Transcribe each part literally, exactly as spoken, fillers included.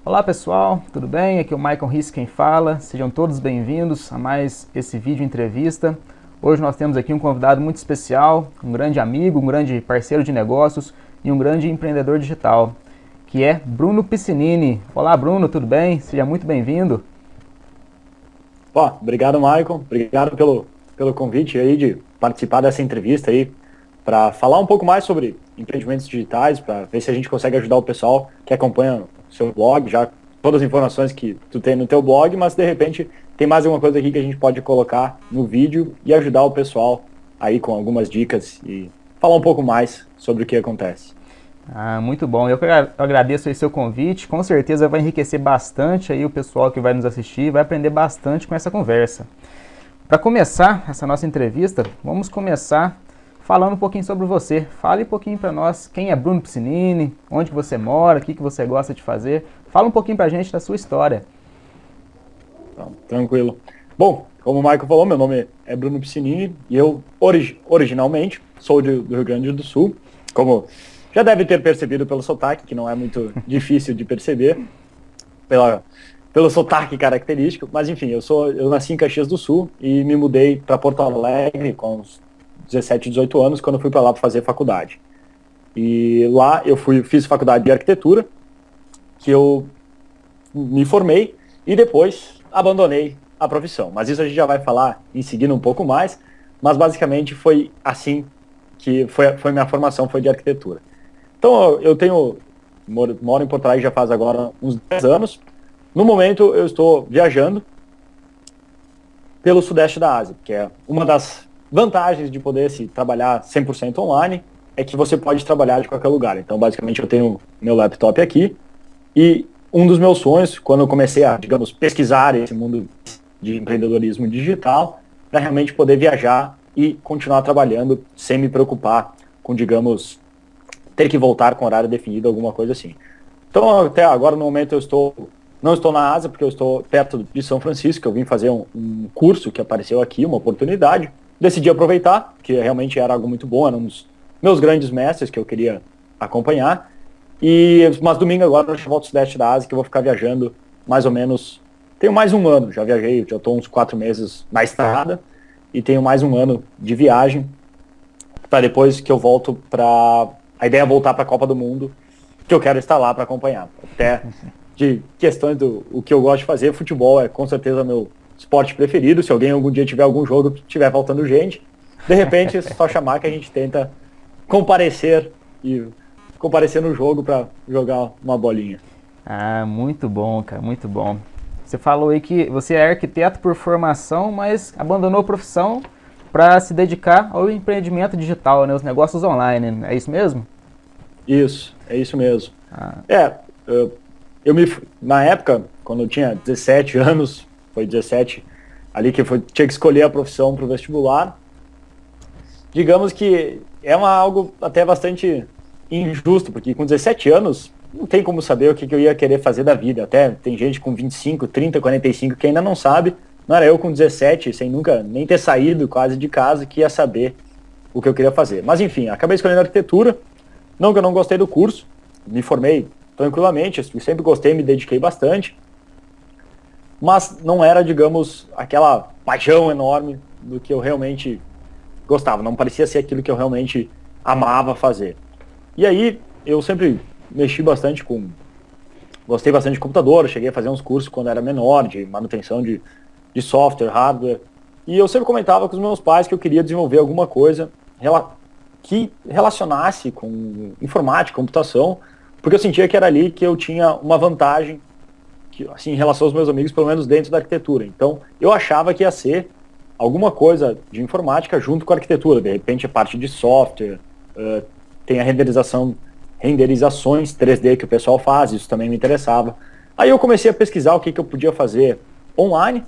Olá pessoal, tudo bem? Aqui é o Maicon Risse quem fala. Sejam todos bem-vindos a mais esse vídeo entrevista. Hoje nós temos aqui um convidado muito especial, um grande amigo, um grande parceiro de negócios e um grande empreendedor digital, que é Bruno Piscinini. Olá Bruno, tudo bem? Seja muito bem-vindo. Ó, obrigado, Maicon. Obrigado pelo, pelo convite aí de participar dessa entrevista aí para falar um pouco mais sobre empreendimentos digitais, para ver se a gente consegue ajudar o pessoal que acompanha o seu blog, já todas as informações que tu tem no teu blog, mas de repente tem mais alguma coisa aqui que a gente pode colocar no vídeo e ajudar o pessoal aí com algumas dicas e falar um pouco mais sobre o que acontece. Ah, muito bom. Eu que agradeço aí seu convite. Com certeza vai enriquecer bastante aí o pessoal que vai nos assistir, vai aprender bastante com essa conversa. Para começar essa nossa entrevista, vamos começar falando um pouquinho sobre você. Fale um pouquinho para nós quem é Bruno Piscinini, onde que você mora, o que, que você gosta de fazer. Fala um pouquinho para a gente da sua história. Então, tranquilo. Bom, como o Michael falou, meu nome é Bruno Piscinini e eu orig originalmente sou de, do Rio Grande do Sul, como já deve ter percebido pelo sotaque, que não é muito difícil de perceber, pela, pelo sotaque característico, mas enfim, eu, sou, eu nasci em Caxias do Sul e me mudei para Porto Alegre com uns dezessete, dezoito anos, quando eu fui para lá para fazer faculdade. E lá eu fui, fiz faculdade de arquitetura, que eu me formei e depois abandonei a profissão. Mas isso a gente já vai falar em seguida um pouco mais, mas basicamente foi assim que foi, foi minha formação, foi de arquitetura. Então eu tenho, moro, moro em Porto Alegre já faz agora uns dez anos. No momento eu estou viajando pelo sudeste da Ásia, que é uma das vantagens de poder se trabalhar cem por cento online, é que você pode trabalhar de qualquer lugar. Então basicamente eu tenho meu laptop aqui e um dos meus sonhos, quando eu comecei a, digamos, pesquisar esse mundo de empreendedorismo digital, para realmente poder viajar e continuar trabalhando sem me preocupar com, digamos, ter que voltar com horário definido, alguma coisa assim. Então, até agora, no momento, eu estou, não estou na Ásia, porque eu estou perto de São Francisco, eu vim fazer um, um curso que apareceu aqui, uma oportunidade, decidi aproveitar, que realmente era algo muito bom, era um dos meus grandes mestres que eu queria acompanhar, e, mas domingo agora eu volto ao sudeste da Ásia, que eu vou ficar viajando mais ou menos, tenho mais um ano, já viajei, já estou uns quatro meses na estrada, e tenho mais um ano de viagem, para depois que eu volto para... A ideia é voltar para a Copa do Mundo, que eu quero estar lá para acompanhar. Até de questões do o que eu gosto de fazer, futebol é com certeza meu esporte preferido. Se alguém algum dia tiver algum jogo que tiver faltando gente, de repente é só chamar que a gente tenta comparecer e comparecer no jogo para jogar uma bolinha. Ah, muito bom, cara, muito bom. Você falou aí que você é arquiteto por formação, mas abandonou a profissão para se dedicar ao empreendimento digital, né, os negócios online, é isso mesmo? Isso, é isso mesmo. Ah. É, eu, eu me, na época, quando eu tinha dezessete anos, foi dezessete, ali que foi, tinha que escolher a profissão para o vestibular, digamos que é uma, algo até bastante injusto, porque com dezessete anos, não tem como saber o que, que eu ia querer fazer da vida. Até tem gente com vinte e cinco, trinta, quarenta e cinco que ainda não sabe. Não era eu com dezessete, sem nunca nem ter saído quase de casa, que ia saber o que eu queria fazer. Mas enfim, acabei escolhendo arquitetura. Não que eu não gostei do curso, me formei tranquilamente, sempre gostei, me dediquei bastante. Mas não era, digamos, aquela paixão enorme do que eu realmente gostava. Não parecia ser aquilo que eu realmente amava fazer. E aí, eu sempre mexi bastante com... Gostei bastante de computador, cheguei a fazer uns cursos quando era menor, de manutenção de, de software, hardware. E eu sempre comentava com os meus pais que eu queria desenvolver alguma coisa que relacionasse com informática, computação, porque eu sentia que era ali que eu tinha uma vantagem, que, assim, em relação aos meus amigos, pelo menos dentro da arquitetura. Então, eu achava que ia ser alguma coisa de informática junto com a arquitetura. De repente, a parte de software, uh, tem a renderização, renderizações três D que o pessoal faz, isso também me interessava. Aí eu comecei a pesquisar o que, que eu podia fazer online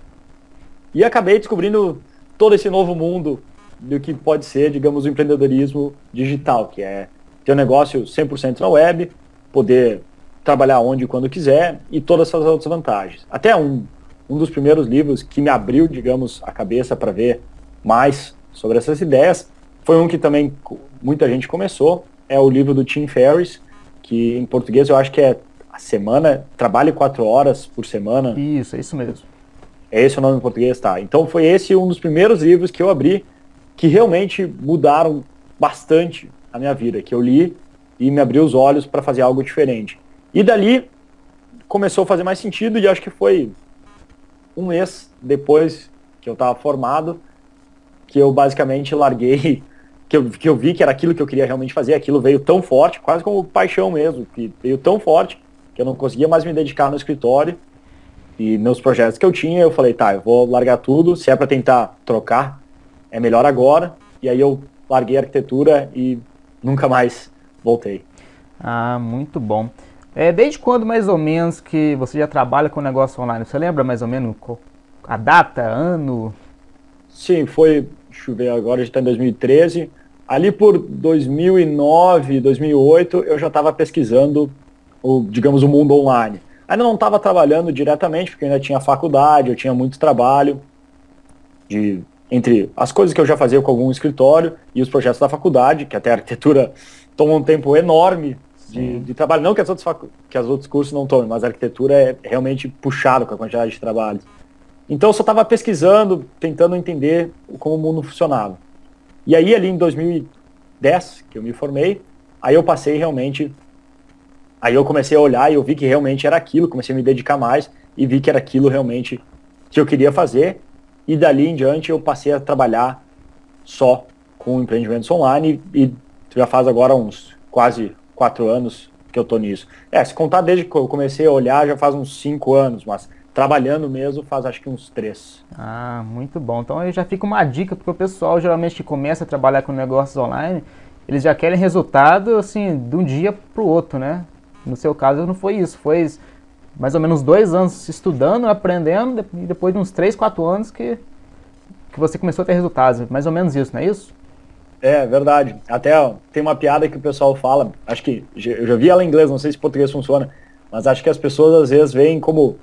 e acabei descobrindo todo esse novo mundo do que pode ser, digamos, o empreendedorismo digital, que é ter um negócio cem por cento na web, poder trabalhar onde e quando quiser e todas essas outras vantagens. Até um, um dos primeiros livros que me abriu, digamos, a cabeça para ver mais sobre essas ideias foi um que também muita gente começou, é o livro do Tim Ferriss, que em português eu acho que é a semana, trabalhe quatro horas por semana. Isso, é isso mesmo. É esse o nome em português, tá? Então foi esse um dos primeiros livros que eu abri que realmente mudaram bastante a minha vida, que eu li e me abriu os olhos para fazer algo diferente. E dali começou a fazer mais sentido e acho que foi um mês depois que eu estava formado que eu basicamente larguei, que eu, que eu vi que era aquilo que eu queria realmente fazer, aquilo veio tão forte, quase como paixão mesmo, que veio tão forte que eu não conseguia mais me dedicar no escritório e meus projetos que eu tinha, eu falei, tá, eu vou largar tudo, se é para tentar trocar, é melhor agora, e aí eu larguei a arquitetura e nunca mais voltei. Ah, muito bom. É, desde quando mais ou menos que você já trabalha com negócio online? Você lembra mais ou menos a data, ano? Sim, foi, deixa eu ver agora, a gente está em dois mil e treze, ali por dois mil e nove, dois mil e oito, eu já estava pesquisando, o, digamos, o mundo online. Ainda não estava trabalhando diretamente, porque eu ainda tinha faculdade, eu tinha muito trabalho, de, entre as coisas que eu já fazia com algum escritório e os projetos da faculdade, que até a arquitetura toma um tempo enorme de, de trabalho. Não que as, outras facu que as outros cursos não tomem, mas a arquitetura é realmente puxada com a quantidade de trabalho. Então eu só estava pesquisando, tentando entender como o mundo funcionava. E aí ali em dois mil e dez, que eu me formei, aí eu passei realmente... Aí eu comecei a olhar e eu vi que realmente era aquilo, comecei a me dedicar mais e vi que era aquilo realmente que eu queria fazer. E dali em diante eu passei a trabalhar só com empreendimentos online e já faz agora uns quase quatro anos que eu tô nisso. É, se contar desde que eu comecei a olhar já faz uns cinco anos, mas trabalhando mesmo faz acho que uns três. Ah, muito bom. Então aí já fica uma dica, porque o pessoal geralmente que começa a trabalhar com negócios online, eles já querem resultado assim, de um dia para o outro, né? No seu caso não foi isso, foi mais ou menos dois anos estudando, aprendendo, e depois de uns três, quatro anos que, que você começou a ter resultados. Mais ou menos isso, não é isso? É, verdade. Até ó, tem uma piada que o pessoal fala, acho que eu já vi ela em inglês, não sei se em português funciona, mas acho que as pessoas às vezes veem como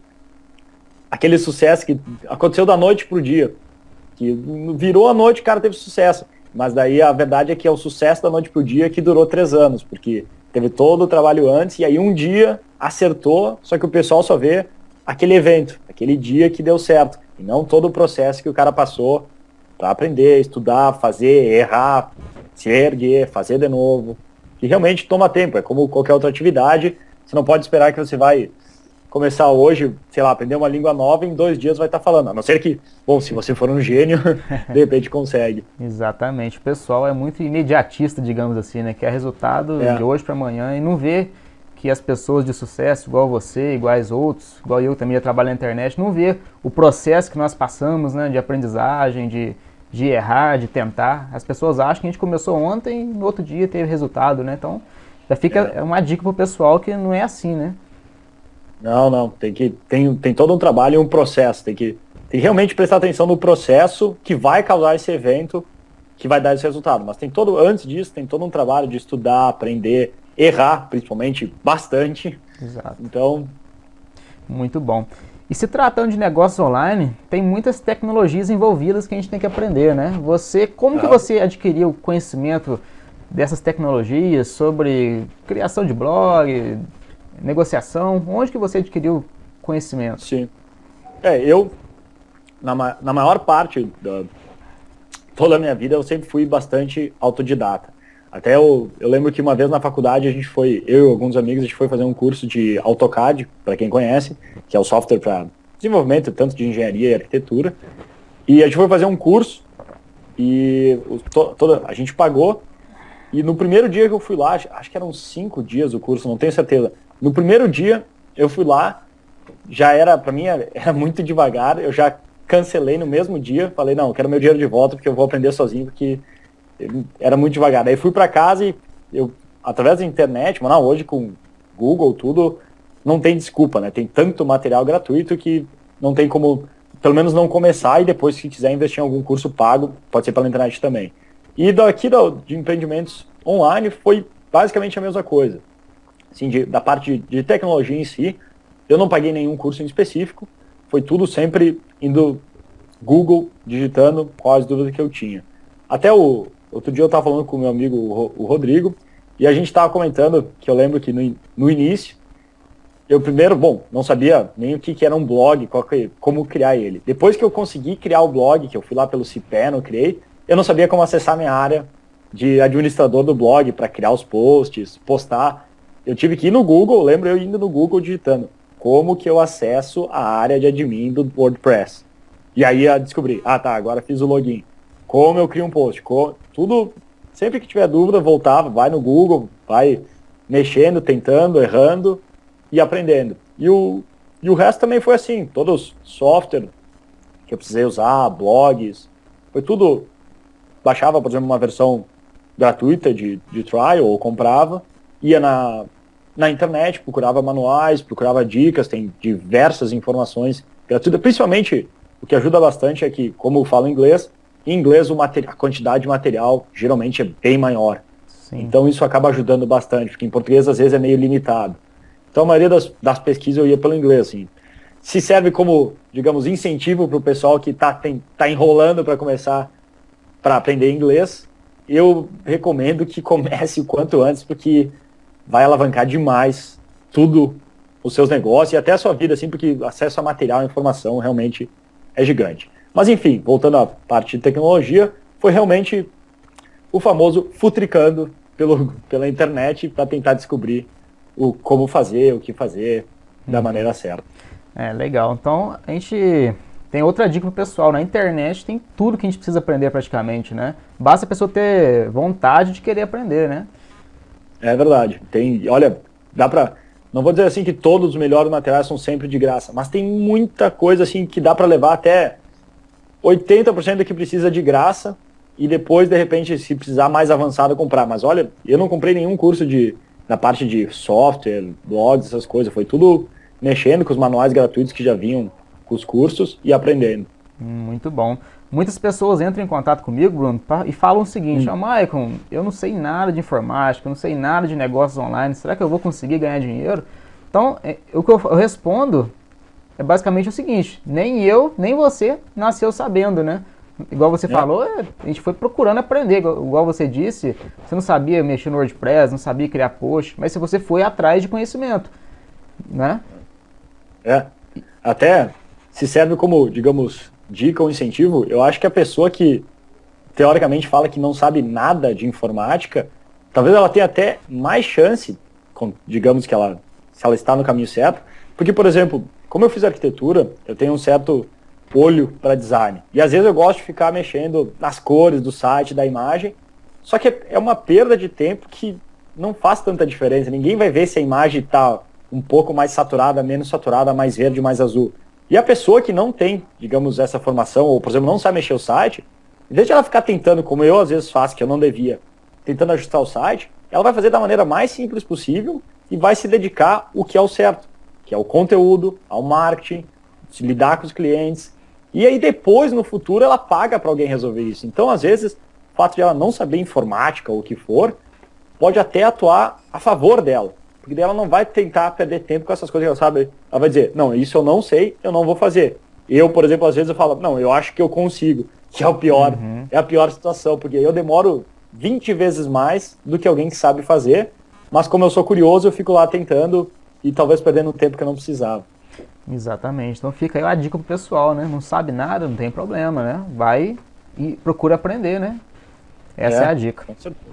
aquele sucesso que aconteceu da noite pro dia, que virou a noite, o cara teve sucesso. Mas daí a verdade é que é o sucesso da noite pro dia que durou três anos, porque teve todo o trabalho antes, e aí um dia acertou, só que o pessoal só vê aquele evento, aquele dia que deu certo, e não todo o processo que o cara passou para aprender, estudar, fazer, errar, se erguer, fazer de novo, que realmente toma tempo, é como qualquer outra atividade, você não pode esperar que você vai começar hoje, sei lá, aprender uma língua nova e em dois dias vai estar falando, a não ser que, bom, se você for um gênio, de repente consegue. Exatamente, o pessoal é muito imediatista, digamos assim, né? Quer resultado é. de hoje para amanhã e não vê que as pessoas de sucesso, igual você, iguais outros, igual eu também já trabalho na internet, não vê o processo que nós passamos, né? De aprendizagem, de, de errar, de tentar. As pessoas acham que a gente começou ontem e no outro dia teve resultado, né? Então, já fica é. uma dica pro pessoal que não é assim, né? Não, não, tem que tem, tem todo um trabalho e um processo, tem que, tem que realmente prestar atenção no processo que vai causar esse evento, que vai dar esse resultado. Mas tem todo, antes disso, tem todo um trabalho de estudar, aprender, errar, principalmente, bastante. Exato. Então... Muito bom. E se tratando de negócios online, tem muitas tecnologias envolvidas que a gente tem que aprender, né? Você, como que você adquiriu conhecimento dessas tecnologias sobre criação de blog, negociação? Onde que você adquiriu conhecimento? Sim. É, eu, na, na maior parte da toda a minha vida, eu sempre fui bastante autodidata. Até eu, eu lembro que uma vez na faculdade, a gente foi, eu e alguns amigos, a gente foi fazer um curso de AutoCAD, para quem conhece, que é o software para desenvolvimento, tanto de engenharia e arquitetura. E a gente foi fazer um curso, e o, to, toda, a gente pagou, e no primeiro dia que eu fui lá, acho que eram cinco dias o curso, não tenho certeza. No primeiro dia, eu fui lá, já era, pra mim, era muito devagar, eu já cancelei no mesmo dia, falei, não, eu quero meu dinheiro de volta, porque eu vou aprender sozinho, porque era muito devagar. Aí fui pra casa e eu, através da internet, mas não, hoje com Google, tudo, não tem desculpa, né? Tem tanto material gratuito que não tem como, pelo menos não começar, e depois, se quiser investir em algum curso pago, pode ser pela internet também. E daqui de empreendimentos online foi basicamente a mesma coisa. Assim, de, da parte de, de tecnologia em si, eu não paguei nenhum curso em específico, foi tudo sempre indo Google, digitando quais dúvidas que eu tinha. Até o outro dia eu estava falando com o meu amigo, o Rodrigo, e a gente estava comentando, que eu lembro que no, no início, eu primeiro, bom, não sabia nem o que, que era um blog, qual que, como criar ele. Depois que eu consegui criar o blog, que eu fui lá pelo Cipeno, criei, eu não sabia como acessar minha área de administrador do blog para criar os posts, postar. Eu tive que ir no Google, lembro eu indo no Google digitando como que eu acesso a área de admin do WordPress. E aí eu descobri, ah tá, agora fiz o login. Como eu crio um post, como, tudo, sempre que tiver dúvida, voltava, vai no Google, vai mexendo, tentando, errando e aprendendo. E o, e o resto também foi assim, todos software que eu precisei usar, blogs, foi tudo, baixava, por exemplo, uma versão gratuita de, de trial, ou comprava, ia na, na internet, procurava manuais, procurava dicas, tem diversas informações gratuitas, principalmente o que ajuda bastante é que, como eu falo inglês, em inglês o materi- a quantidade de material geralmente é bem maior. Sim. Então isso acaba ajudando bastante, porque em português às vezes é meio limitado. Então a maioria das, das pesquisas eu ia pelo inglês, assim. Se serve como, digamos, incentivo para o pessoal que está tá enrolando para começar, para aprender inglês, eu recomendo que comece o quanto antes, porque vai alavancar demais tudo, os seus negócios e até a sua vida, assim, porque acesso a material e informação realmente é gigante. Mas enfim, voltando à parte de tecnologia, foi realmente o famoso futricando pelo, pela internet para tentar descobrir o como fazer, o que fazer da hum. maneira certa. É, legal. Então, a gente tem outra dica pro pessoal. Na internet tem tudo que a gente precisa aprender praticamente, né? Basta a pessoa ter vontade de querer aprender, né? É verdade. Tem, olha, dá pra... Não vou dizer assim que todos os melhores materiais são sempre de graça, mas tem muita coisa assim que dá para levar até oitenta por cento do que precisa de graça e depois, de repente, se precisar mais avançado, comprar. Mas olha, eu não comprei nenhum curso de, na parte de software, blogs, essas coisas. Foi tudo mexendo com os manuais gratuitos que já vinham com os cursos e aprendendo. Muito bom. Muitas pessoas entram em contato comigo, Bruno, e falam o seguinte, ó, hum. oh, Maicon, eu não sei nada de informática, eu não sei nada de negócios online, será que eu vou conseguir ganhar dinheiro? Então, é, o que eu, eu respondo é basicamente o seguinte, nem eu, nem você nasceu sabendo, né? Igual você é. falou, a gente foi procurando aprender, igual, igual você disse, você não sabia mexer no WordPress, não sabia criar post, mas se você foi atrás de conhecimento, né? É, até se serve como, digamos, dica ou incentivo, eu acho que a pessoa que teoricamente fala que não sabe nada de informática, talvez ela tenha até mais chance, digamos que ela, se ela está no caminho certo, porque, por exemplo, como eu fiz arquitetura, eu tenho um certo olho para design, e às vezes eu gosto de ficar mexendo nas cores do site, da imagem, só que é uma perda de tempo que não faz tanta diferença, ninguém vai ver se a imagem está um pouco mais saturada, menos saturada, mais verde, mais azul. E a pessoa que não tem, digamos, essa formação, ou, por exemplo, não sabe mexer o site, em vez de ela ficar tentando, como eu às vezes faço, que eu não devia, tentando ajustar o site, ela vai fazer da maneira mais simples possível e vai se dedicar o que é o certo, que é o conteúdo, ao marketing, se lidar com os clientes. E aí depois, no futuro, ela paga para alguém resolver isso. Então, às vezes, o fato de ela não saber informática ou o que for, pode até atuar a favor dela. Porque daí ela não vai tentar perder tempo com essas coisas que ela sabe. Ela vai dizer, não, isso eu não sei, eu não vou fazer. Eu, por exemplo, às vezes eu falo, não, eu acho que eu consigo, que é o pior, uhum. é a pior situação, porque eu demoro vinte vezes mais do que alguém que sabe fazer, mas como eu sou curioso, eu fico lá tentando e talvez perdendo tempo que eu não precisava. Exatamente, então fica aí a dica pro pessoal, né? Não sabe nada, não tem problema, né? Vai e procura aprender, né? Essa é, é a dica. Com certeza.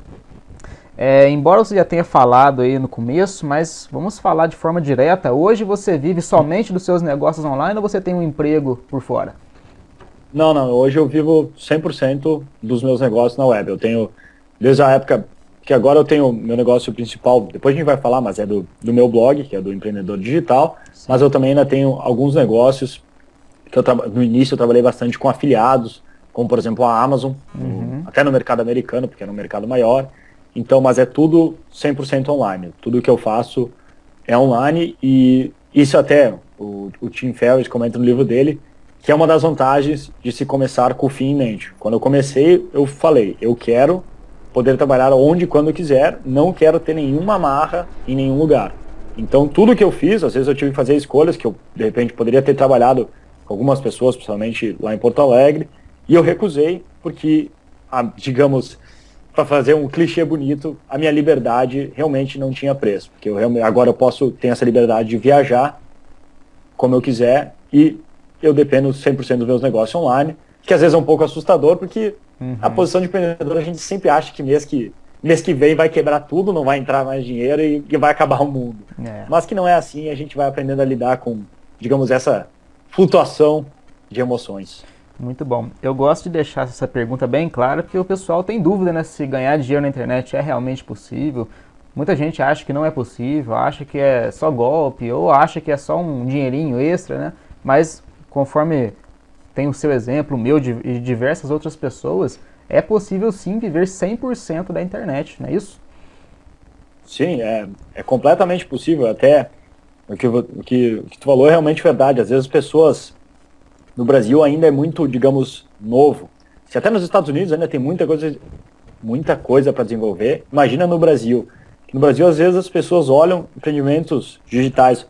É, embora você já tenha falado aí no começo, mas vamos falar de forma direta. Hoje você vive somente dos seus negócios online ou você tem um emprego por fora? Não, não. Hoje eu vivo cem por cento dos meus negócios na web. Eu tenho, desde a época que agora eu tenho meu negócio principal, depois a gente vai falar, mas é do, do meu blog, que é do Empreendedor Digital. Sim. Mas eu também ainda tenho alguns negócios que eu no início eu trabalhei bastante com afiliados, como por exemplo a Amazon, uhum. no, até no mercado americano, porque é no mercado maior. Então, mas é tudo cem por cento online. Tudo que eu faço é online e isso até o, o Tim Ferriss comenta no livro dele, que é uma das vantagens de se começar com o fim em mente. Quando eu comecei, eu falei, eu quero poder trabalhar onde e quando eu quiser, não quero ter nenhuma amarra em nenhum lugar. Então, tudo que eu fiz, às vezes eu tive que fazer escolhas que eu, de repente, poderia ter trabalhado com algumas pessoas, principalmente lá em Porto Alegre, e eu recusei porque, a, digamos... para fazer um clichê bonito, a minha liberdade realmente não tinha preço. Porque eu realmente, agora eu posso ter essa liberdade de viajar como eu quiser e eu dependo cem por cento dos meus negócios online, que às vezes é um pouco assustador, porque uhum. a posição de empreendedor a gente sempre acha que mês que, mês que vem vai quebrar tudo, não vai entrar mais dinheiro e, e vai acabar o mundo. É. Mas que não é assim, a gente vai aprendendo a lidar com, digamos, essa flutuação de emoções. Muito bom. Eu gosto de deixar essa pergunta bem clara, porque o pessoal tem dúvida, né, se ganhar dinheiro na internet é realmente possível. Muita gente acha que não é possível, acha que é só golpe, ou acha que é só um dinheirinho extra, né? Mas, conforme tem o seu exemplo, o meu e de diversas outras pessoas, é possível sim viver cem por cento da internet, não é isso? Sim, é, é completamente possível. Até o que, o, que, o que tu falou é realmente verdade. Às vezes as pessoas no Brasil ainda é muito, digamos, novo. Se até nos Estados Unidos ainda tem muita coisa, muita coisa para desenvolver, imagina no Brasil. No Brasil, às vezes, as pessoas olham empreendimentos digitais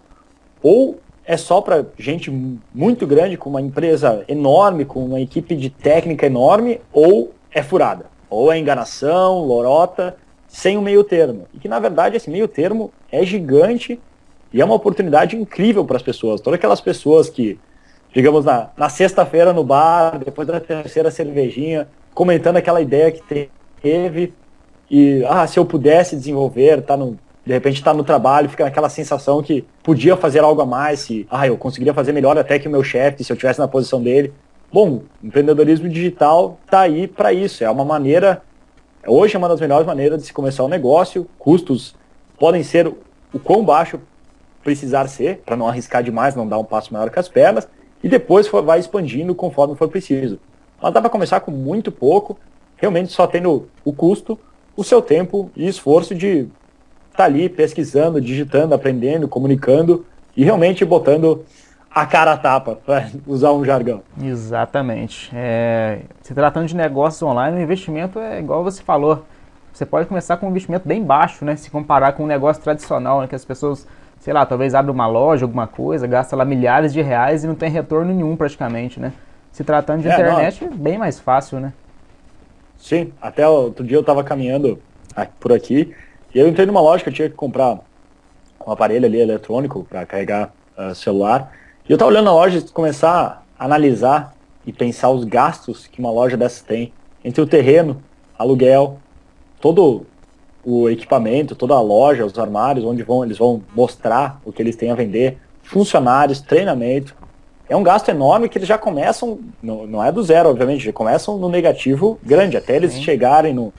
ou é só para gente muito grande, com uma empresa enorme, com uma equipe de técnica enorme, ou é furada. Ou é enganação, lorota, sem um meio termo. E que, na verdade, esse meio termo é gigante e é uma oportunidade incrível para as pessoas. Todas aquelas pessoas que, digamos, na, na sexta-feira no bar, depois da terceira cervejinha, comentando aquela ideia que teve, e, ah, se eu pudesse desenvolver, tá no, de repente está no trabalho, fica naquela sensação que podia fazer algo a mais, se, ah, eu conseguiria fazer melhor até que o meu chefe, se eu estivesse na posição dele. Bom, empreendedorismo digital está aí para isso, é uma maneira, hoje é uma das melhores maneiras de se começar um negócio, custos podem ser o quão baixo precisar ser, para não arriscar demais, não dar um passo maior que as pernas, e depois for, vai expandindo conforme for preciso. Mas dá para começar com muito pouco, realmente só tendo o custo, o seu tempo e esforço de estar tá ali pesquisando, digitando, aprendendo, comunicando e realmente botando a cara a tapa, para usar um jargão. Exatamente. É, se tratando de negócios online, o investimento é igual você falou. Você pode começar com um investimento bem baixo, né? Se comparar com um negócio tradicional, né? Que as pessoas, sei lá, talvez abrem uma loja, alguma coisa, gastam lá milhares de reais e não tem retorno nenhum praticamente, né? Se tratando de é, internet, não. é bem mais fácil, né? Sim, até outro dia eu estava caminhando por aqui e eu entrei numa loja que eu tinha que comprar um aparelho ali eletrônico para carregar uh, celular. E eu estava olhando a loja e começar a analisar e pensar os gastos que uma loja dessa tem entre o terreno, aluguel, todo o equipamento, toda a loja, os armários, onde vão, eles vão mostrar o que eles têm a vender, funcionários, treinamento. É um gasto enorme que eles já começam, no, não é do zero, obviamente, já começam no negativo grande, até eles Sim. chegarem no...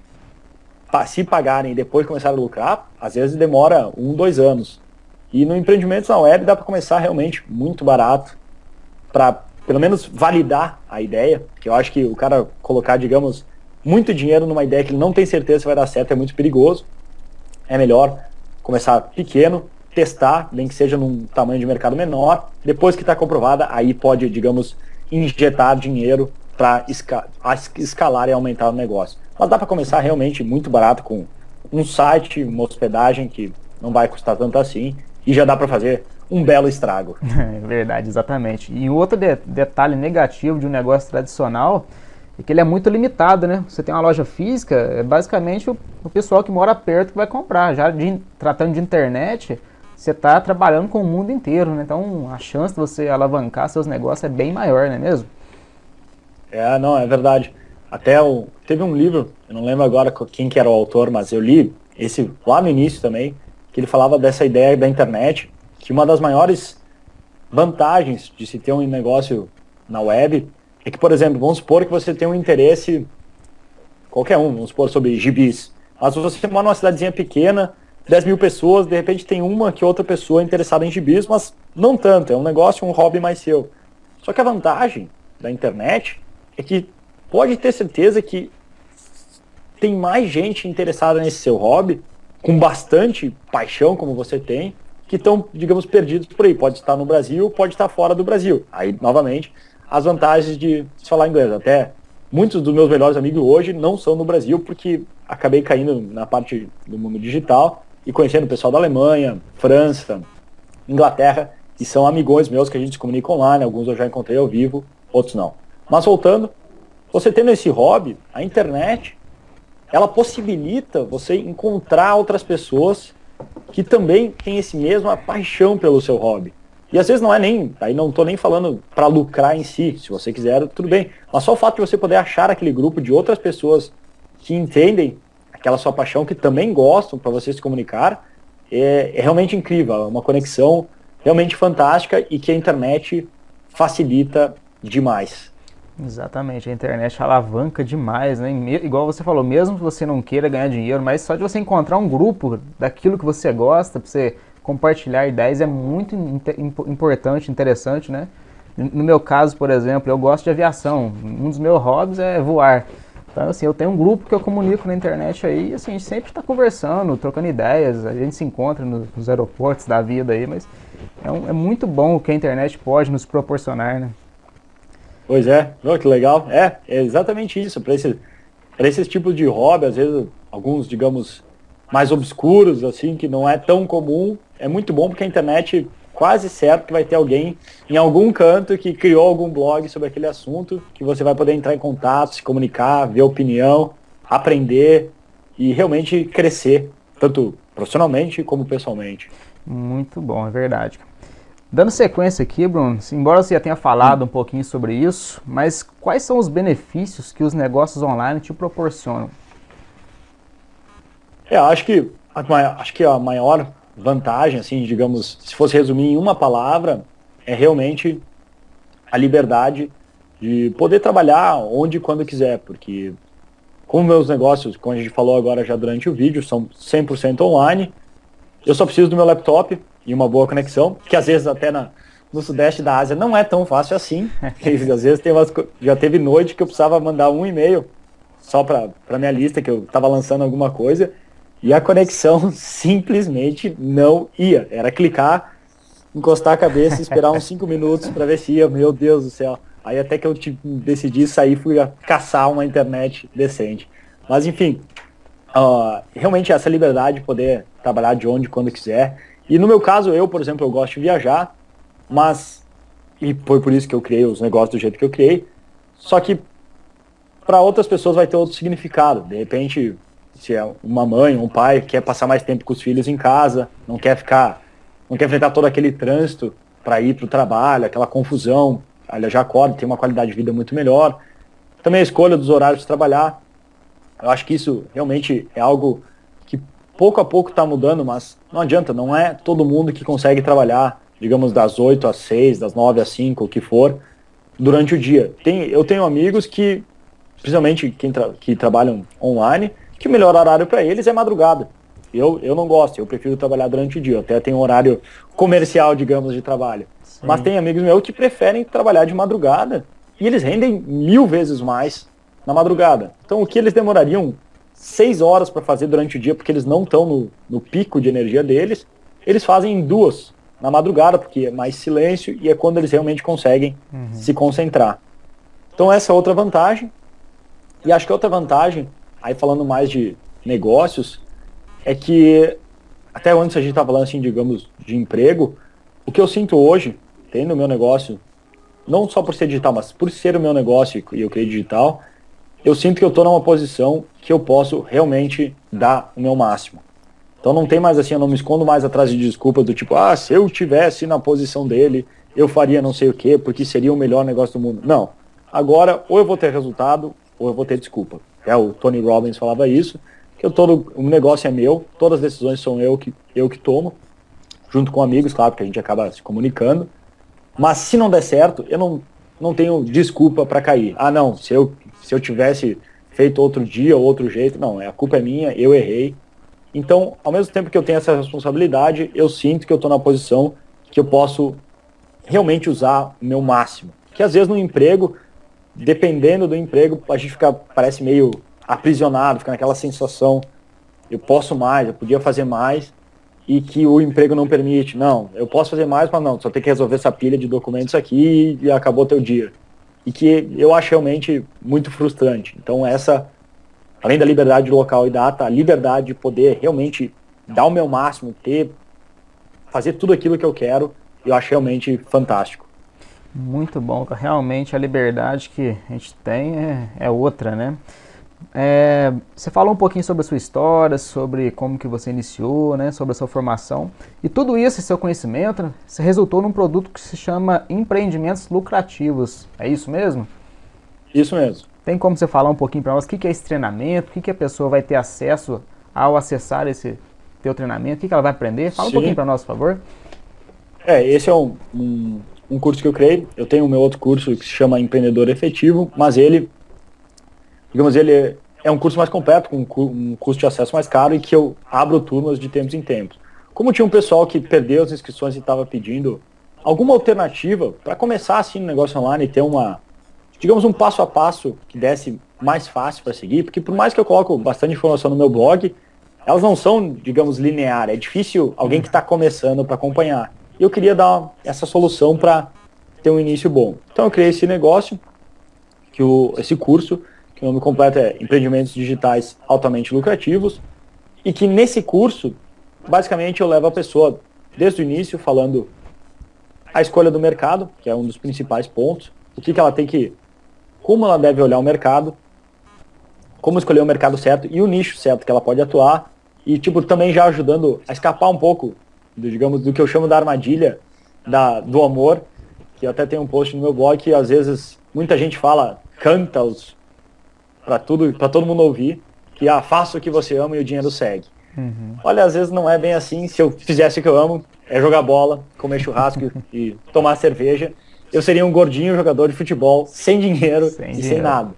Se pagarem e depois começarem a lucrar, às vezes demora um, dois anos. E no empreendimento na web dá para começar realmente muito barato, para pelo menos validar a ideia, que eu acho que o cara colocar, digamos, muito dinheiro numa ideia que ele não tem certeza se vai dar certo é muito perigoso. É melhor começar pequeno, testar, nem que seja num tamanho de mercado menor, depois que está comprovada, aí pode, digamos, injetar dinheiro para esca escalar e aumentar o negócio. Mas dá para começar realmente muito barato com um site, uma hospedagem que não vai custar tanto assim, e já dá para fazer um belo estrago. É verdade, exatamente. E outro de detalhe negativo de um negócio tradicional é que ele é muito limitado, né? Você tem uma loja física, é basicamente o, o pessoal que mora perto que vai comprar. Já de, tratando de internet, você está trabalhando com o mundo inteiro, né? Então a chance de você alavancar seus negócios é bem maior, não é mesmo? É, não, é verdade. Até o, teve um livro, eu não lembro agora quem que era o autor, mas eu li esse lá no início também, que ele falava dessa ideia da internet, que uma das maiores vantagens de se ter um negócio na web é que, por exemplo, vamos supor que você tem um interesse, qualquer um, vamos supor sobre gibis, mas você mora numa cidadezinha pequena, dez mil pessoas, de repente tem uma que outra pessoa interessada em gibis, mas não tanto, é um negócio, um hobby mais seu. Só que a vantagem da internet é que pode ter certeza que tem mais gente interessada nesse seu hobby, com bastante paixão, como você tem, que estão, digamos, perdidos por aí. Pode estar no Brasil, pode estar fora do Brasil. Aí, novamente, as vantagens de se falar inglês. Até muitos dos meus melhores amigos hoje não são no Brasil, porque acabei caindo na parte do mundo digital e conhecendo o pessoal da Alemanha, França, Inglaterra, que são amigões meus que a gente se comunica online. Alguns eu já encontrei ao vivo, outros não. Mas voltando, você tendo esse hobby, a internet ela possibilita você encontrar outras pessoas que também têm esse mesma paixão pelo seu hobby. E às vezes não é nem, aí não estou nem falando para lucrar em si, se você quiser, tudo bem. Mas só o fato de você poder achar aquele grupo de outras pessoas que entendem aquela sua paixão, que também gostam, para você se comunicar, é, é realmente incrível, é uma conexão realmente fantástica e que a internet facilita demais. Exatamente, a internet alavanca demais, né? Igual você falou, mesmo que você não queira ganhar dinheiro, mas só de você encontrar um grupo daquilo que você gosta, para você compartilhar ideias, é muito importante, interessante, né? No meu caso, por exemplo, eu gosto de aviação, um dos meus hobbies é voar. Então, assim, eu tenho um grupo que eu comunico na internet aí, assim, a gente sempre está conversando, trocando ideias, a gente se encontra nos, nos aeroportos da vida aí, mas é, um, é muito bom o que a internet pode nos proporcionar, né? Pois é, oh, que legal. É, é exatamente isso. Para esse, para esses tipos de hobby, às vezes alguns, digamos, mais obscuros, assim, que não é tão comum, é muito bom porque a internet quase certo que vai ter alguém em algum canto que criou algum blog sobre aquele assunto, que você vai poder entrar em contato, se comunicar, ver opinião, aprender e realmente crescer, tanto profissionalmente como pessoalmente. Muito bom, é verdade. Dando sequência aqui, Bruno, embora você já tenha falado um pouquinho sobre isso, mas quais são os benefícios que os negócios online te proporcionam? É, acho que, acho que a maior vantagem, assim, digamos, se fosse resumir em uma palavra, é realmente a liberdade de poder trabalhar onde e quando quiser, porque como meus negócios, como a gente falou agora já durante o vídeo, são cem por cento online, eu só preciso do meu laptop e uma boa conexão, que às vezes até na, no sudeste da Ásia não é tão fácil assim. Às vezes tem umas, já teve noite que eu precisava mandar um e-mail só para minha lista, que eu estava lançando alguma coisa, e a conexão simplesmente não ia. Era clicar, encostar a cabeça e esperar uns cinco minutos para ver se ia. Meu Deus do céu. Aí até que eu tipo, decidi sair, fui caçar uma internet decente. Mas enfim, uh, realmente essa liberdade de poder trabalhar de onde, quando quiser. E no meu caso, eu, por exemplo, eu gosto de viajar, mas, e foi por isso que eu criei os negócios do jeito que eu criei, só que para outras pessoas vai ter outro significado. De repente, se é uma mãe, um pai que quer passar mais tempo com os filhos em casa, não quer ficar, não quer enfrentar todo aquele trânsito para ir para o trabalho, aquela confusão, ela já acorda, tem uma qualidade de vida muito melhor. Também a escolha dos horários de trabalhar. Eu acho que isso realmente é algo que pouco a pouco está mudando, mas não adianta, não é todo mundo que consegue trabalhar, digamos, das oito às seis, das nove às cinco, o que for, durante o dia. Tem, eu tenho amigos que, principalmente quem tra que trabalham online, que o melhor horário para eles é madrugada. Eu, eu não gosto, eu prefiro trabalhar durante o dia. Eu até tenho um horário comercial, digamos, de trabalho. Sim. Mas tem amigos meus que preferem trabalhar de madrugada e eles rendem mil vezes mais na madrugada. Então o que eles demorariam seis horas para fazer durante o dia, porque eles não estão no, no pico de energia deles, eles fazem em duas na madrugada, porque é mais silêncio e é quando eles realmente conseguem uhum. se concentrar. Então essa é outra vantagem. E acho que outra vantagem, aí falando mais de negócios, é que até antes a gente estava falando assim, digamos, de emprego, o que eu sinto hoje, tendo o meu negócio, não só por ser digital, mas por ser o meu negócio e eu criei digital, eu sinto que eu estou numa posição que eu posso realmente dar o meu máximo. Então não tem mais assim, eu não me escondo mais atrás de desculpa do tipo, ah, se eu tivesse na posição dele, eu faria não sei o quê, porque seria o melhor negócio do mundo. Não. Agora, ou eu vou ter resultado, ou eu vou ter desculpa. É, o Tony Robbins falava isso, que eu todo, o negócio é meu, todas as decisões são eu que, eu que tomo, junto com amigos, claro, porque a gente acaba se comunicando. Mas se não der certo, eu não, não tenho desculpa para cair. Ah, não, se eu, se eu tivesse feito outro dia, outro jeito, não, a culpa é minha, eu errei. Então, ao mesmo tempo que eu tenho essa responsabilidade, eu sinto que eu estou na posição que eu posso realmente usar o meu máximo. Que às vezes no emprego, dependendo do emprego, a gente fica, parece meio aprisionado, fica naquela sensação, eu posso mais, eu podia fazer mais, e que o emprego não permite. Não, eu posso fazer mais, mas não, só tem que resolver essa pilha de documentos aqui e acabou teu dia. E que eu acho realmente muito frustrante. Então essa, além da liberdade de local e data, a liberdade de poder realmente dar o meu máximo, ter, fazer tudo aquilo que eu quero, eu acho realmente fantástico. Muito bom, realmente a liberdade que a gente tem é, é outra, né? É, você falou um pouquinho sobre a sua história, sobre como que você iniciou, né, sobre a sua formação. E tudo isso, esse seu conhecimento, né, se resultou num produto que se chama empreendimentos lucrativos. É isso mesmo? Isso mesmo. Tem como você falar um pouquinho para nós o que é esse treinamento, o que a pessoa vai ter acesso ao acessar esse teu treinamento, o que ela vai aprender? Fala um Sim. pouquinho para nós, por favor. É, esse é um, um, um curso que eu criei. Eu tenho o meu outro curso que se chama Empreendedor Efetivo, mas ele, digamos, ele é um curso mais completo, com um custo de acesso mais caro e que eu abro turmas de tempos em tempos. Como tinha um pessoal que perdeu as inscrições e estava pedindo alguma alternativa para começar assim no negócio online e ter uma, digamos, um passo a passo que desse mais fácil para seguir, porque por mais que eu coloco bastante informação no meu blog, elas não são, digamos, linear. É difícil alguém que está começando para acompanhar. E eu queria dar essa solução para ter um início bom. Então eu criei esse negócio, que o, esse curso, que o nome completo é Empreendimentos Digitais Altamente Lucrativos, e que nesse curso, basicamente eu levo a pessoa desde o início falando a escolha do mercado, que é um dos principais pontos, o que, que ela tem que, como ela deve olhar o mercado, como escolher o mercado certo e o nicho certo que ela pode atuar, e tipo também já ajudando a escapar um pouco, do, digamos, do que eu chamo da armadilha da, do amor, que eu até tenho um post no meu blog que às vezes muita gente fala, canta os para tudo, para todo mundo ouvir, que ah, faça o que você ama e o dinheiro segue. Uhum. Olha, às vezes não é bem assim. Se eu fizesse o que eu amo, é jogar bola, comer churrasco e tomar cerveja, eu seria um gordinho jogador de futebol, sem dinheiro sem e dinheiro. sem nada.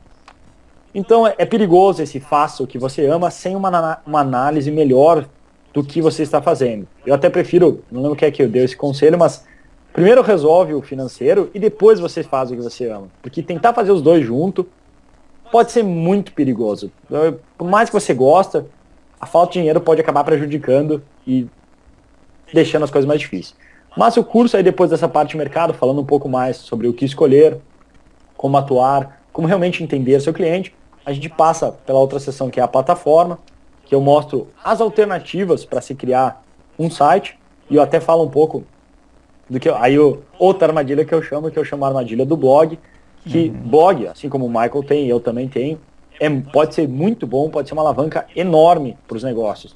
Então é, é perigoso esse faça o que você ama sem uma, uma análise melhor do que você está fazendo. Eu até prefiro, não lembro quem é que eu dei esse conselho, mas primeiro resolve o financeiro e depois você faz o que você ama. Porque tentar fazer os dois juntos pode ser muito perigoso. Por mais que você gosta, a falta de dinheiro pode acabar prejudicando e deixando as coisas mais difíceis. Mas o curso aí, depois dessa parte de mercado, falando um pouco mais sobre o que escolher, como atuar, como realmente entender seu cliente, a gente passa pela outra seção que é a plataforma, que eu mostro as alternativas para se criar um site, e eu até falo um pouco do que eu, aí eu, outra armadilha que eu chamo, que eu chamo a armadilha do blog, que uhum. blog, assim como o Michael tem, eu também tenho, é, pode ser muito bom, pode ser uma alavanca enorme para os negócios,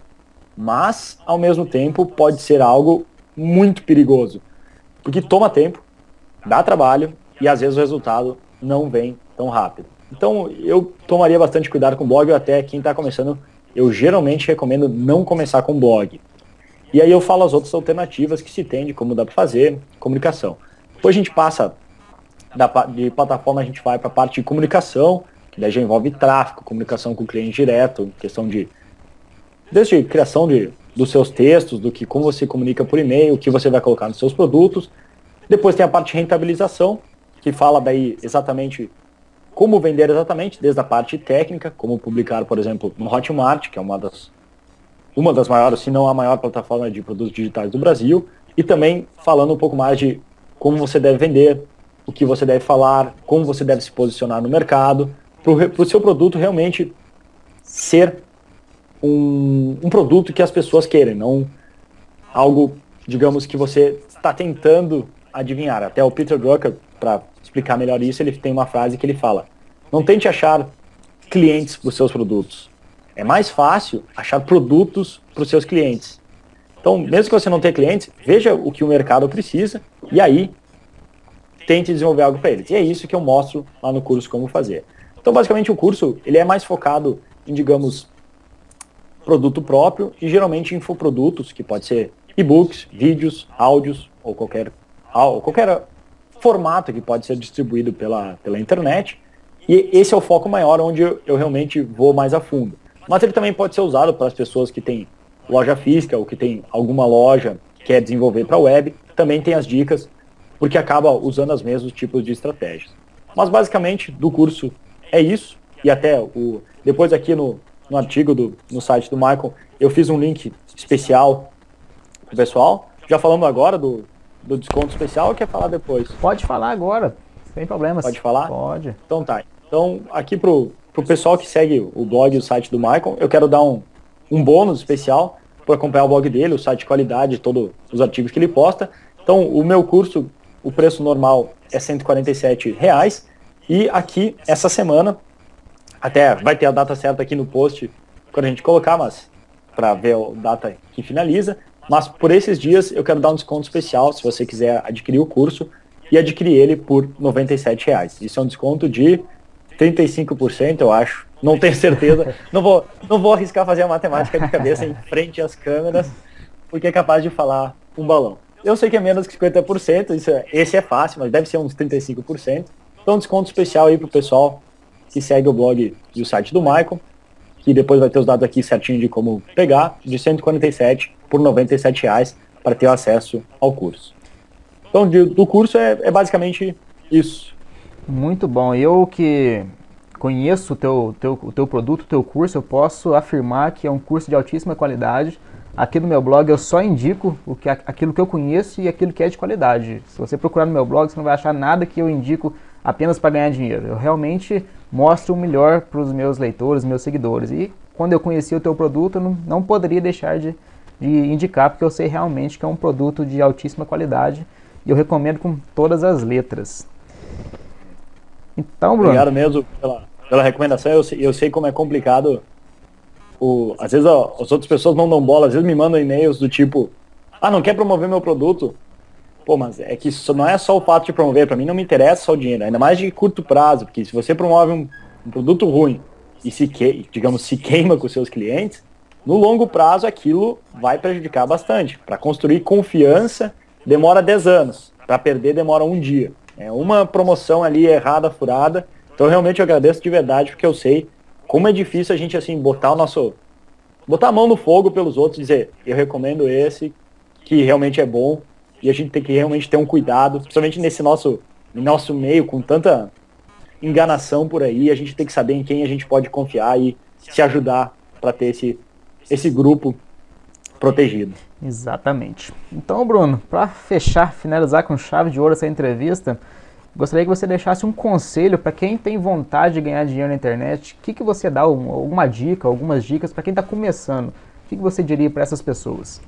mas, ao mesmo tempo, pode ser algo muito perigoso, porque toma tempo, dá trabalho, e às vezes o resultado não vem tão rápido. Então, eu tomaria bastante cuidado com o blog, até quem está começando, eu geralmente recomendo não começar com blog. E aí eu falo as outras alternativas que se tem de como dá para fazer, comunicação. Depois a gente passa da, de plataforma, a gente vai para a parte de comunicação, que daí já envolve tráfego, comunicação com o cliente direto, questão de, desde criação de, dos seus textos, do que como você comunica por e-mail, o que você vai colocar nos seus produtos. Depois tem a parte de rentabilização, que fala daí exatamente como vender exatamente, desde a parte técnica, como publicar, por exemplo, no Hotmart, que é uma das, uma das maiores, se não a maior plataforma de produtos digitais do Brasil, e também falando um pouco mais de como você deve vender, o que você deve falar, como você deve se posicionar no mercado, para o seu produto realmente ser um, um produto que as pessoas querem, não algo, digamos, que você está tentando adivinhar. Até o Peter Drucker, para explicar melhor isso, ele tem uma frase que ele fala: não tente achar clientes para os seus produtos. É mais fácil achar produtos para os seus clientes. Então, mesmo que você não tenha clientes, veja o que o mercado precisa e aí tente desenvolver algo para eles. E é isso que eu mostro lá no curso como fazer. Então, basicamente, o curso ele é mais focado em, digamos, produto próprio e geralmente infoprodutos, que pode ser e-books, vídeos, áudios ou qualquer, ou qualquer formato que pode ser distribuído pela, pela internet. E esse é o foco maior, onde eu, eu realmente vou mais a fundo. Mas ele também pode ser usado para as pessoas que têm loja física ou que tem alguma loja que quer desenvolver para a web. Também tem as dicas, porque acaba usando os mesmos tipos de estratégias. Mas basicamente do curso é isso. E até o, depois aqui no, no artigo do, no site do Michael, eu fiz um link especial para o pessoal. Já falando agora do, do desconto especial ou quer falar depois? Pode falar agora, sem problemas. Pode falar? Pode. Então tá. Então aqui pro, pro pessoal que segue o blog e o site do Michael, eu quero dar um, um bônus especial para acompanhar o blog dele, o site de qualidade, todos os artigos que ele posta. Então o meu curso, o preço normal é cento e quarenta e sete reais. E aqui, essa semana, Até vai ter a data certa aqui no post quando a gente colocar, mas para ver a data que finaliza. Mas por esses dias eu quero dar um desconto especial se você quiser adquirir o curso e adquirir ele por noventa e sete reais. Isso é um desconto de trinta e cinco por cento, eu acho. Não tenho certeza. Não vou, não vou arriscar fazer a matemática de cabeça em frente às câmeras, porque é capaz de falar um balão. Eu sei que é menos que cinquenta por cento, isso é, esse é fácil, mas deve ser uns trinta e cinco por cento. Então um desconto especial aí pro pessoal que segue o blog e o site do Michael, que depois vai ter os dados aqui certinho de como pegar, de cento e quarenta e sete por noventa e sete reais para ter acesso ao curso. Então, de, do curso é, é basicamente isso. Muito bom. Eu que conheço o teu, teu, o teu produto, o teu curso, eu posso afirmar que é um curso de altíssima qualidade. Aqui no meu blog eu só indico o que, aquilo que eu conheço e aquilo que é de qualidade. Se você procurar no meu blog, você não vai achar nada que eu indico apenas para ganhar dinheiro. Eu realmente mostro o melhor para os meus leitores, meus seguidores. E quando eu conheci o teu produto, eu não, não poderia deixar de, de indicar, porque eu sei realmente que é um produto de altíssima qualidade e eu recomendo com todas as letras. Então, Bruno... Obrigado mesmo pela, pela recomendação. Eu, eu sei como é complicado. O, às vezes ó, as outras pessoas não dão bola, às vezes me mandam e-mails do tipo, ah, não quer promover meu produto? Pô, mas é que isso não é só o fato de promover, para mim não me interessa só o dinheiro, ainda mais de curto prazo, porque se você promove um, um produto ruim e se que, digamos, se queima com os seus clientes, no longo prazo aquilo vai prejudicar bastante. Para construir confiança demora dez anos, para perder demora um dia. É uma promoção ali errada, furada. Então realmente eu agradeço de verdade, porque eu sei como é difícil a gente assim botar o nosso botar a mão no fogo pelos outros, dizer, eu recomendo esse, que realmente é bom, e a gente tem que realmente ter um cuidado, principalmente nesse nosso, nosso meio, com tanta enganação por aí, a gente tem que saber em quem a gente pode confiar e se ajudar para ter esse, esse grupo protegido. Exatamente. Então, Bruno, para fechar, finalizar com chave de ouro essa entrevista, gostaria que você deixasse um conselho para quem tem vontade de ganhar dinheiro na internet. O que, que você dá, alguma dica, algumas dicas para quem está começando? O que, que você diria para essas pessoas?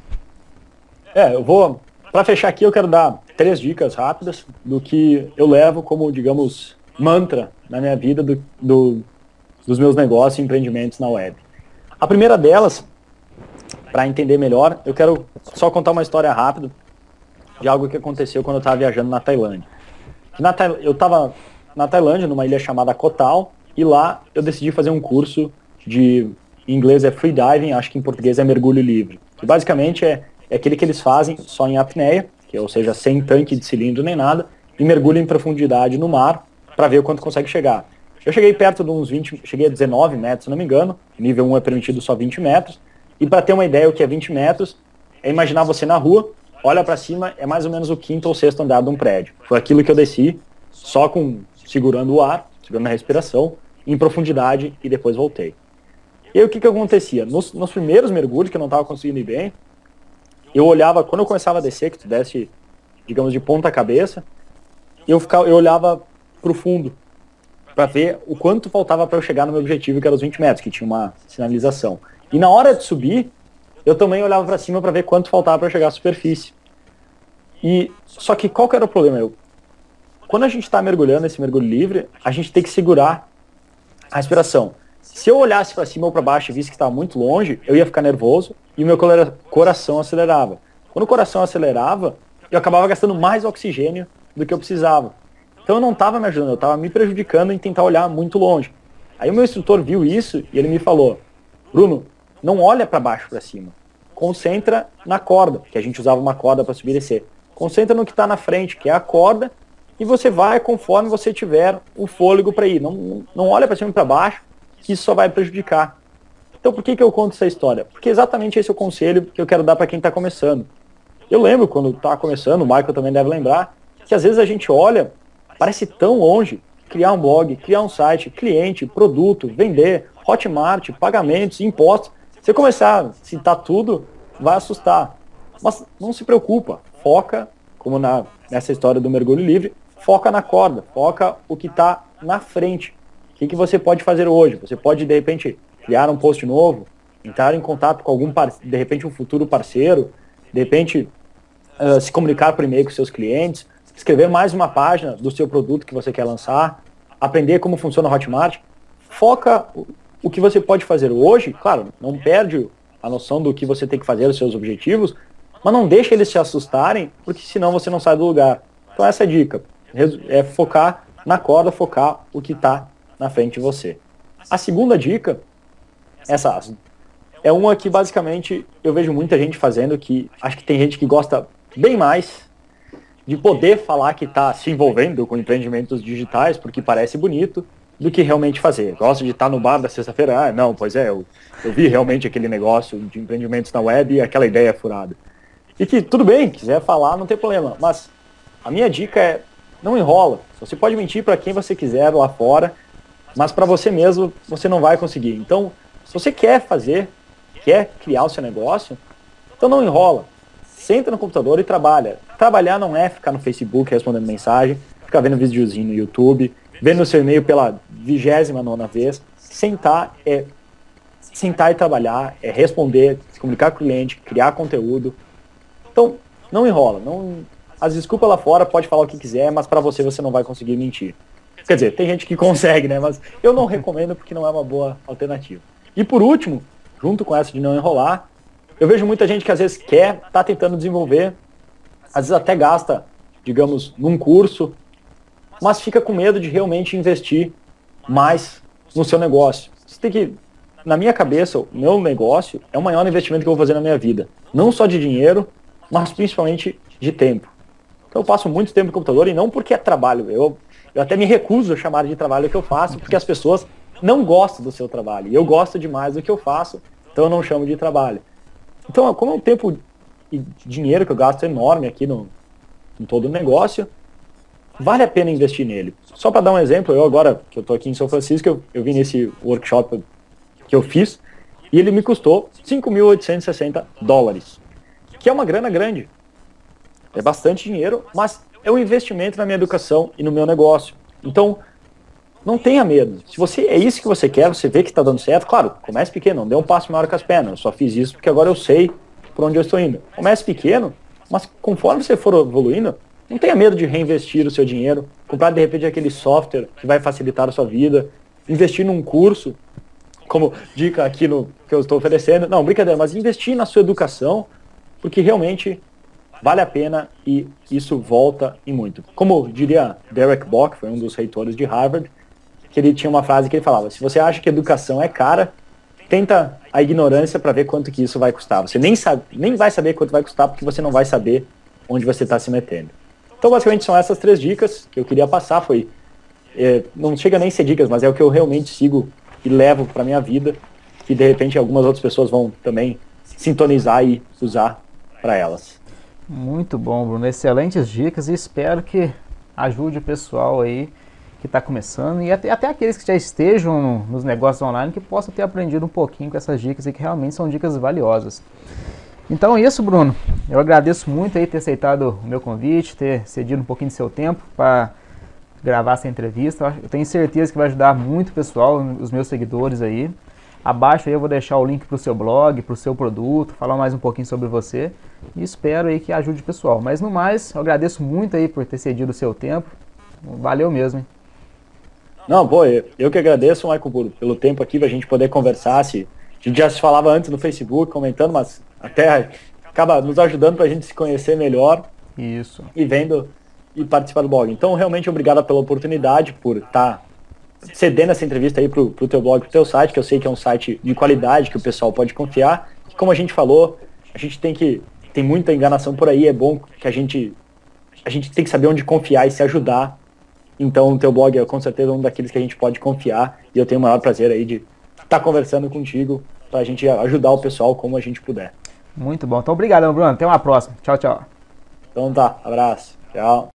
É, eu vou, para fechar aqui, eu quero dar três dicas rápidas do que eu levo como, digamos, mantra na minha vida do, do, dos meus negócios e empreendimentos na web. A primeira delas, para entender melhor, eu quero só contar uma história rápida de algo que aconteceu quando eu estava viajando na Tailândia. Na, eu estava na Tailândia, numa ilha chamada Koh Tao, e lá eu decidi fazer um curso de, em inglês é free diving, acho que em português é mergulho livre. Que basicamente é, é aquele que eles fazem só em apneia, que, ou seja, sem tanque de cilindro nem nada, e mergulho em profundidade no mar para ver o quanto consegue chegar. Eu cheguei perto de uns vinte, cheguei a dezenove metros, se não me engano, nível um é permitido só vinte metros, e para ter uma ideia o que é vinte metros, é imaginar você na rua, olha para cima, é mais ou menos o quinto ou sexto andar de um prédio. Foi aquilo que eu desci, só com segurando o ar, segurando a respiração, em profundidade, e depois voltei. E aí o que que acontecia? Nos, nos primeiros mergulhos, que eu não estava conseguindo ir bem, eu olhava, quando eu começava a descer, que tu desce, digamos, de ponta cabeça, eu, ficava, eu olhava pro fundo, para ver o quanto faltava para eu chegar no meu objetivo, que era os vinte metros, que tinha uma sinalização. E na hora de subir, eu também olhava para cima para ver quanto faltava para chegar à superfície. E só que qual que era o problema? Eu, quando a gente está mergulhando esse mergulho livre, a gente tem que segurar a respiração. Se eu olhasse para cima ou para baixo e visse que estava muito longe, eu ia ficar nervoso e o meu coração acelerava. Quando o coração acelerava, eu acabava gastando mais oxigênio do que eu precisava. Então eu não estava me ajudando, eu estava me prejudicando em tentar olhar muito longe. Aí o meu instrutor viu isso e ele me falou, Bruno, não olha para baixo, para cima. Concentra na corda, que a gente usava uma corda para subir e descer. Concentra no que está na frente, que é a corda, e você vai conforme você tiver o fôlego para ir. Não, não olha para cima e para baixo, que isso só vai prejudicar. Então por que que eu conto essa história? Porque exatamente esse é o conselho que eu quero dar para quem está começando. Eu lembro quando estava começando, o Michael também deve lembrar, que às vezes a gente olha, parece tão longe, criar um blog, criar um site, cliente, produto, vender, Hotmart, pagamentos, impostos. Se começar a citar tudo, vai assustar. Mas não se preocupa, foca, como na, nessa história do mergulho livre, foca na corda, foca o que está na frente. O que, que você pode fazer hoje? Você pode, de repente, criar um post novo, entrar em contato com algum, de repente, um futuro parceiro, de repente, uh, se comunicar por e-mail com seus clientes, escrever mais uma página do seu produto que você quer lançar, aprender como funciona o Hotmart. foca o, o que você pode fazer hoje, claro, não perde a noção do que você tem que fazer, os seus objetivos, mas não deixa eles te assustarem, porque senão você não sai do lugar. Então essa é a dica, é focar na corda, focar o que está na frente de você. A segunda dica, essa é uma que basicamente eu vejo muita gente fazendo, que acho que tem gente que gosta bem mais de poder falar que está se envolvendo com empreendimentos digitais, porque parece bonito, do que realmente fazer. Gosto de estar no bar da sexta-feira, ah, não, pois é, eu, eu vi realmente aquele negócio de empreendimentos na web e aquela ideia é furada. E que, tudo bem, quiser falar, não tem problema, mas a minha dica é, não enrola. Você pode mentir para quem você quiser lá fora, mas para você mesmo, você não vai conseguir. Então, se você quer fazer, quer criar o seu negócio, então não enrola. Senta no computador e trabalha. Trabalhar não é ficar no Facebook respondendo mensagem, ficar vendo videozinho no YouTube, vendo o seu e-mail pela vigésima nona vez. Sentar é sentar e trabalhar, é responder, se comunicar com o cliente, criar conteúdo. Então, não enrola. Não... As desculpas lá fora, pode falar o que quiser, mas para você, você não vai conseguir mentir. Quer dizer, tem gente que consegue, né? Mas eu não recomendo porque não é uma boa alternativa. E por último, junto com essa de não enrolar, eu vejo muita gente que às vezes quer, está tentando desenvolver, às vezes até gasta, digamos, num curso, mas fica com medo de realmente investir mais no seu negócio. Você tem que, na minha cabeça, o meu negócio é o maior investimento que eu vou fazer na minha vida. Não só de dinheiro, mas principalmente de tempo. Então eu passo muito tempo no computador e não porque é trabalho. Eu, eu até me recuso a chamar de trabalho o que eu faço, porque as pessoas não gostam do seu trabalho. E eu gosto demais do que eu faço, então eu não chamo de trabalho. Então, como é um tempo e dinheiro que eu gasto enorme aqui no, em todo o negócio, vale a pena investir nele. Só para dar um exemplo, eu agora, que eu estou aqui em São Francisco, eu, eu vim nesse workshop que eu fiz, e ele me custou cinco mil oitocentos e sessenta dólares, que é uma grana grande. É bastante dinheiro, mas é um investimento na minha educação e no meu negócio. Então, não tenha medo. Se você é isso que você quer, você vê que está dando certo, claro, comece pequeno, não dê um passo maior que as pernas. Eu só fiz isso porque agora eu sei por onde eu estou indo. Comece pequeno, mas conforme você for evoluindo, não tenha medo de reinvestir o seu dinheiro, comprar de repente aquele software que vai facilitar a sua vida, investir num curso, como dica aqui no que eu estou oferecendo. Não, brincadeira, mas investir na sua educação, porque realmente vale a pena e isso volta e muito. Como diria Derek Bock, foi um dos reitores de Harvard, que ele tinha uma frase que ele falava, se você acha que educação é cara, tenta a ignorância para ver quanto que isso vai custar. Você nem, sabe, nem vai saber quanto vai custar porque você não vai saber onde você está se metendo. Então, basicamente, são essas três dicas que eu queria passar. Foi, é, não chega nem a ser dicas, mas é o que eu realmente sigo e levo para minha vida, que de repente algumas outras pessoas vão também sintonizar e usar para elas. Muito bom, Bruno. Excelentes dicas e espero que ajude o pessoal aí que está começando e até, até aqueles que já estejam no, nos negócios online que possam ter aprendido um pouquinho com essas dicas e que realmente são dicas valiosas. Então é isso, Bruno. Eu agradeço muito aí ter aceitado o meu convite, ter cedido um pouquinho do seu tempo para gravar essa entrevista. Eu tenho certeza que vai ajudar muito o pessoal, os meus seguidores aí. Abaixo aí eu vou deixar o link para o seu blog, para o seu produto, falar mais um pouquinho sobre você e espero aí que ajude o pessoal. Mas no mais, eu agradeço muito aí por ter cedido o seu tempo. Valeu mesmo, hein? Não, pô, eu, eu que agradeço, Michael, por, pelo tempo aqui, pra gente poder conversar. Se, a gente já se falava antes no Facebook, comentando, mas até acaba nos ajudando pra gente se conhecer melhor. Isso. E vendo e participar do blog. Então, realmente, obrigado pela oportunidade, por estar cedendo essa entrevista aí pro, pro teu blog, pro teu site, que eu sei que é um site de qualidade, que o pessoal pode confiar. E como a gente falou, a gente tem que... Tem muita enganação por aí, é bom que a gente... A gente tem que saber onde confiar e se ajudar. Então, o teu blog é com certeza um daqueles que a gente pode confiar e eu tenho o maior prazer aí de estar conversando contigo para a gente ajudar o pessoal como a gente puder. Muito bom. Então, obrigado, Bruno. Até uma próxima. Tchau, tchau. Então tá, abraço. Tchau.